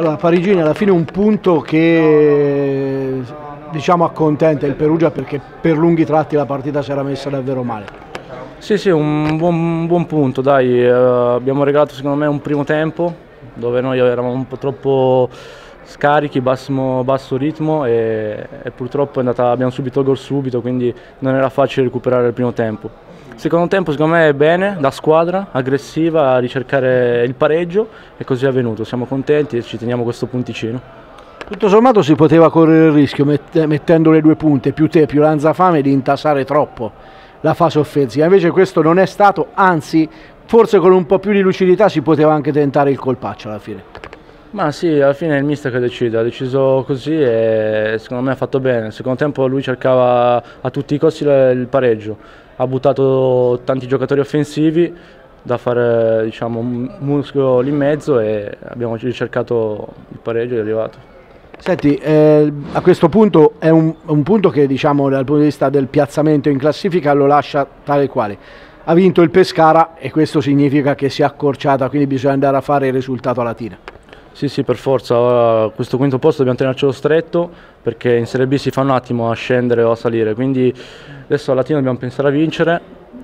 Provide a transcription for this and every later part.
Allora, Parigini, alla fine un punto che diciamo accontenta il Perugia, perché per lunghi tratti la partita si era messa davvero male. Sì, un buon punto, dai. Abbiamo regalato secondo me un primo tempo dove noi eravamo un po' troppo scarichi, basso ritmo e purtroppo abbiamo subito il gol subito, quindi non era facile recuperare il primo tempo. Il secondo tempo secondo me è bene, da squadra, aggressiva, a ricercare il pareggio e così è avvenuto. Siamo contenti e ci teniamo questo punticino. Tutto sommato si poteva correre il rischio, mettendo le due punte, più te più Lanzafame, di intasare troppo la fase offensiva. Invece questo non è stato, anzi forse con un po' più di lucidità si poteva anche tentare il colpaccio alla fine. Ma sì, alla fine è il mister che decide, ha deciso così e secondo me ha fatto bene. Nel secondo tempo lui cercava a tutti i costi il pareggio, ha buttato tanti giocatori offensivi da fare, diciamo, un muscolo lì in mezzo e abbiamo ricercato il pareggio ed è arrivato. Senti, a questo punto è un punto che, diciamo, dal punto di vista del piazzamento in classifica lo lascia tale quale. Ha vinto il Pescara e questo significa che si è accorciata, quindi bisogna andare a fare il risultato a Latina. Sì, per forza, ora questo quinto posto dobbiamo tenercelo stretto perché in Serie B si fa un attimo a scendere o a salire, quindi adesso a Latina dobbiamo pensare a vincere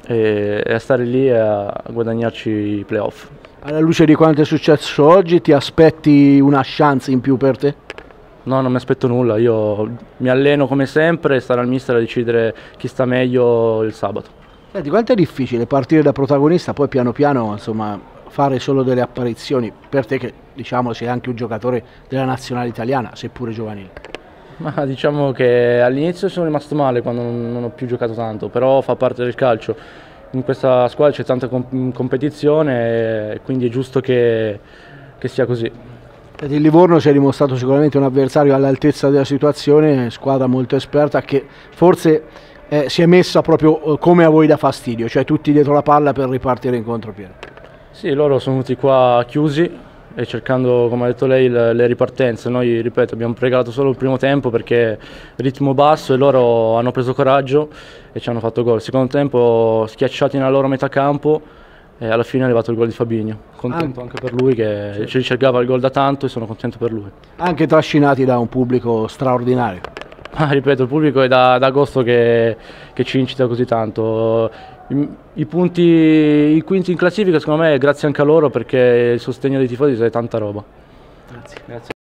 e a stare lì e a guadagnarci i playoff. Alla luce di quanto è successo oggi, ti aspetti una chance in più per te? No, non mi aspetto nulla, io mi alleno come sempre e sarà il mister a decidere chi sta meglio il sabato. Senti, quanto è difficile partire da protagonista, poi piano piano, insomma, fare solo delle apparizioni, per te che, diciamo, sei anche un giocatore della nazionale italiana, seppure giovanile? Ma diciamo che all'inizio sono rimasto male quando non ho più giocato tanto, però fa parte del calcio. In questa squadra c'è tanta competizione e quindi è giusto che sia così. Il Livorno si è dimostrato sicuramente un avversario all'altezza della situazione, squadra molto esperta che forse si è messa proprio come a voi da fastidio, cioè tutti dietro la palla per ripartire in contropiede. Sì, loro sono venuti qua chiusi e cercando, come ha detto lei, le ripartenze. Noi, ripeto, abbiamo regalato solo il primo tempo perché ritmo basso e loro hanno preso coraggio e ci hanno fatto gol. Il secondo tempo schiacciati nella loro metà campo e alla fine è arrivato il gol di Fabinho. Contento anche per lui che ci ricercava il gol da tanto e sono contento per lui. Anche trascinati da un pubblico straordinario. Ma ripeto, il pubblico è da agosto che ci incita così tanto. I quinti in classifica secondo me è grazie anche a loro perché il sostegno dei tifosi è tanta roba. Grazie.